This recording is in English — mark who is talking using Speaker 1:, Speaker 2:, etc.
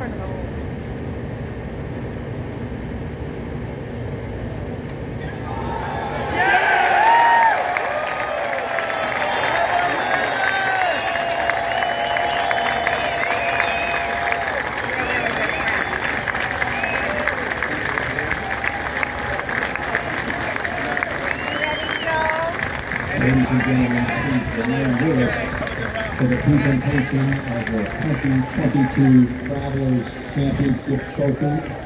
Speaker 1: Ladies and gentlemen, please remain with us for the presentation of the 2022 Travelers Championship Trophy.